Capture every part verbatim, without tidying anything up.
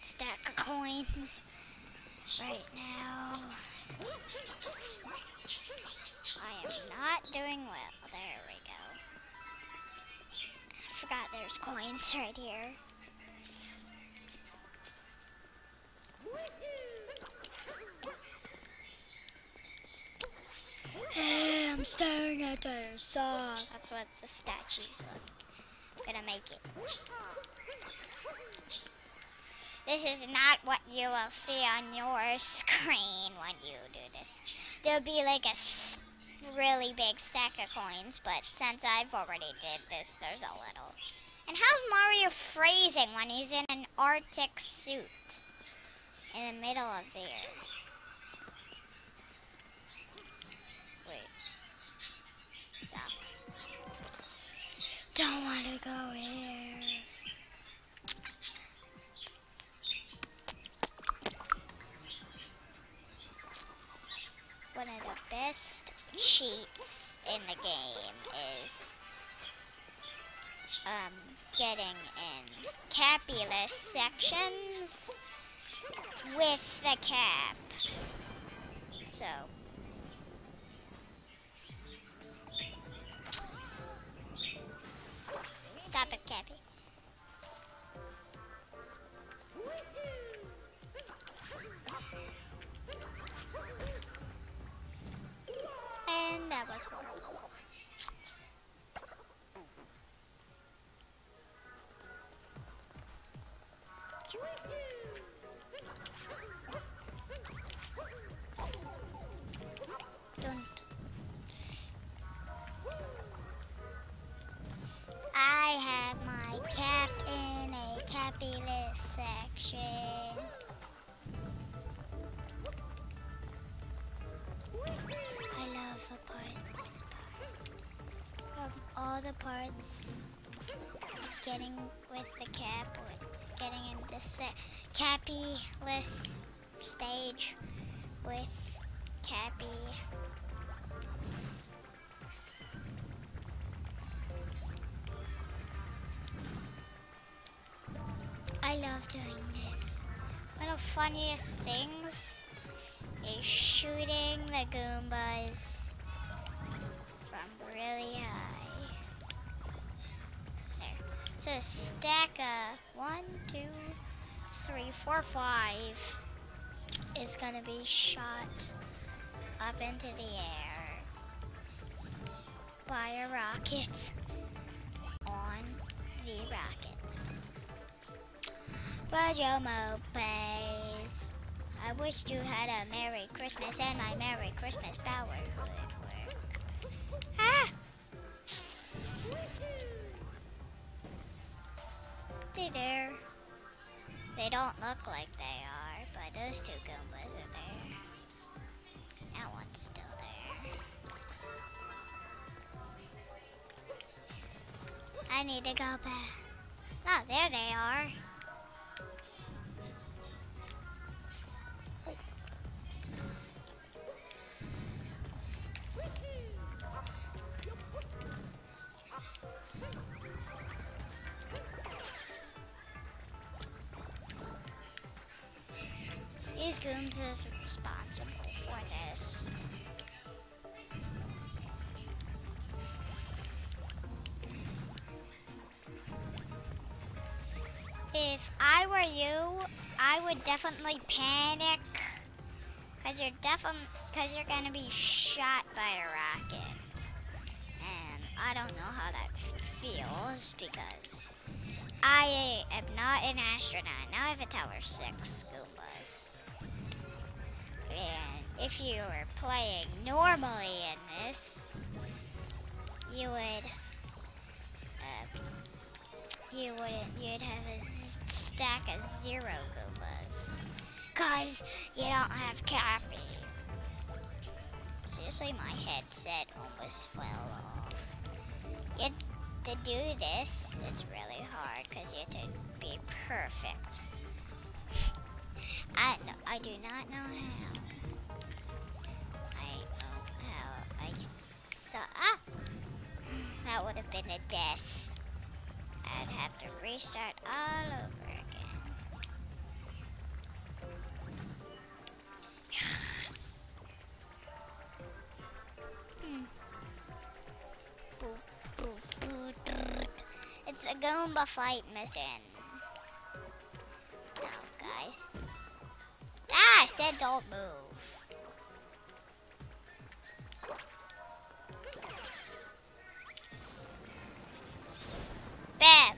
stack of coins right now. I am not doing well. There we go. I forgot there's coins right here. Hey, I'm staring at their saw. That's what the statue's like. I'm gonna make it. This is not what you will see on your screen when you do this. There'll be like a really big stack of coins, but since I've already did this, there's a little. And how's Mario phrasing when he's in an Arctic suit in the middle of the air? Wait. Stop. Don't want to go here. One of the best cheats in the game is um, getting in capulous sections with the cap. So, stop it, Cappy. And that was horrible. Don't. I have my cap in a capulous section. I love a part, this part. Of all the parts of getting with the cap, with getting in this capuless stage with Cappy. I love doing this. One of the funniest things is shooting the Goombas from really high. There. So a stack of one, two, three, four, five is gonna be shot up into the air by a rocket on the rocket. Pajomo pays. I wish you had a Merry Christmas and my Merry Christmas power would work. Ah! They there. They don't look like they are, but those two Goombas are there. That one's still there. I need to go back. Oh, there they are. These Goombas are responsible for this. If I were you, I would definitely panic, cause you're definitely, cause you're gonna be shot by a rocket, and I don't know how that feels because I am not an astronaut. Now I have a Tower Six Goombas. And if you were playing normally in this, you would, uh, you wouldn't, you'd have a stack of zero Goombas, cause you don't have Cappy. Seriously, my headset almost fell off. You had to do this, it's really hard, cause you have to be perfect. I no, I do not know how. I know how. I thought ah, that would have been a death. I'd have to restart all over again. Goomba fight mission. No, guys. Ah, I said don't move. Bam.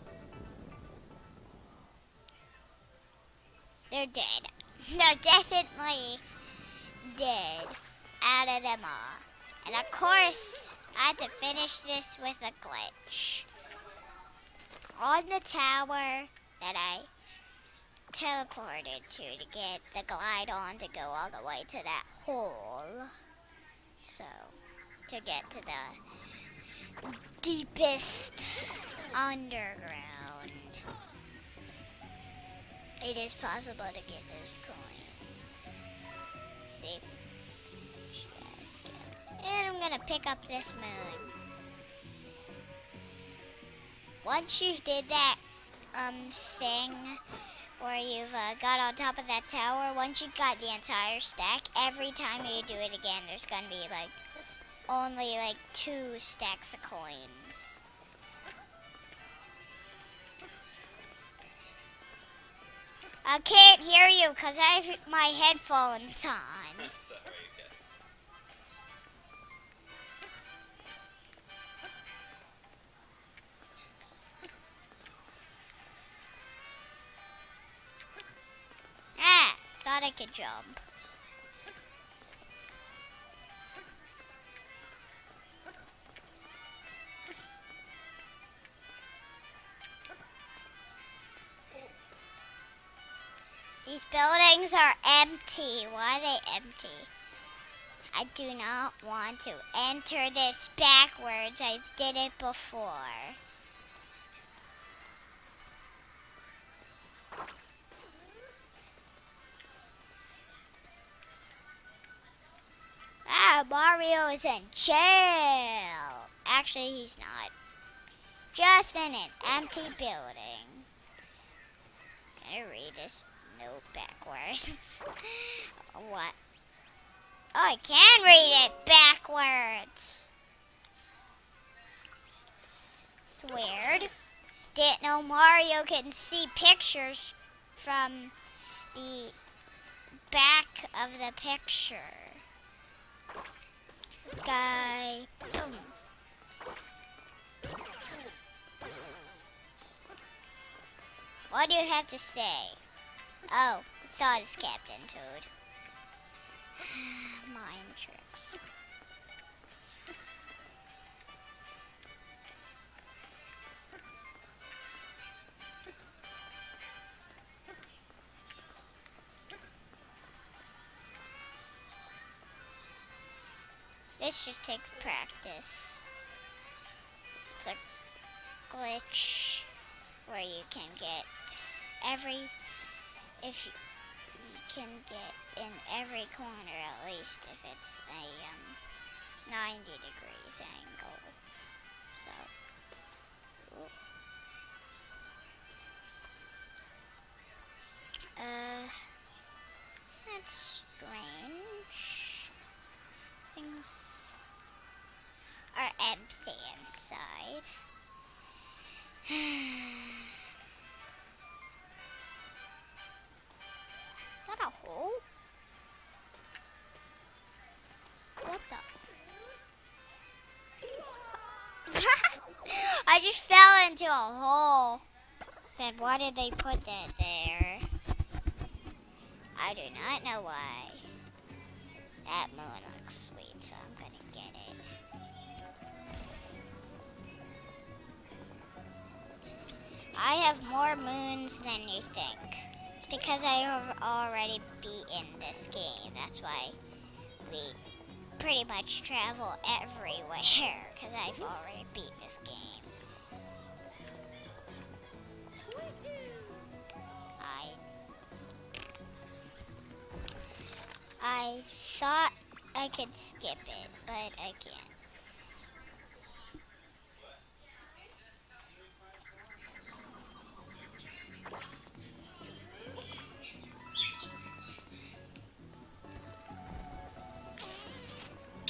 They're dead. They're definitely dead out of them all. And of course, I had to finish this with a glitch. On the tower that I teleported to to get the glide on to go all the way to that hole. So, to get to the deepest underground, it is possible to get those coins. See? Just get, and I'm gonna pick up this moon. Once you did that um thing where you've uh, got on top of that tower, once you've got the entire stack, every time you do it again, there's gonna be like only like two stacks of coins. I can't hear you because I have my headphones on. I'm sorry, okay. Ah, thought I could jump. These buildings are empty. Why are they empty? I do not want to enter this backwards. I did it before. Ah, Mario is in jail. Actually, he's not. Just in an empty building. Can I read this note backwards? What? Oh, I can read it backwards. It's weird. Didn't know Mario can see pictures from the back of the picture. Sky. Boom. What do you have to say? Oh, thought it's Captain Toad. Mind tricks. This just takes practice. It's a glitch where you can get every, if you, you can get in every corner at least if it's a um, ninety degrees angle. So, ooh. uh, that's strange. Things are empty inside. Is that a hole? What the? I just fell into a hole. Then why did they put that there? I do not know why. That moon looks sweet, so I'm gonna get it. I have more moons than you think. It's because I have already beaten this game. That's why we pretty much travel everywhere, because I've already beat this game. I I thought I could skip it, but I can't.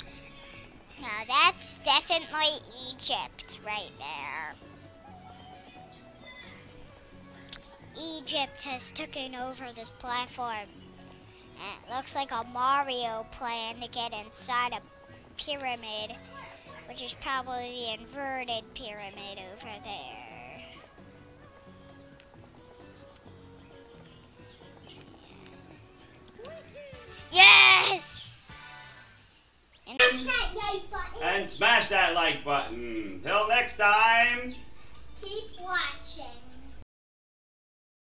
Now that's definitely Egypt right there. Egypt has taken over this platform. And it looks like a Mario plan to get inside a pyramid, which is probably the inverted pyramid over there. Yes! And, And smash that like button. Till next time.